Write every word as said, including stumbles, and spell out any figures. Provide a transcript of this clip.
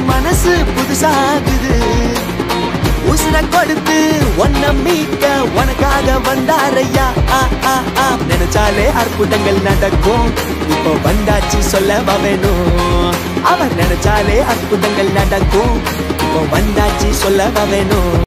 மனசு புதுசாகுது உசுர கொடுத்து ஒன்ன மீட்க உனக்காக வந்தாரையா நினைச்சாலே அற்புதங்கள் நடக்கும் இப்போ வந்தாச்சு சொல்லவா வேணும் அவர் நினைச்சாலே அற்புதங்கள் நடக்கும் இப்போ வந்தாச்சு சொல்லவா வேணும்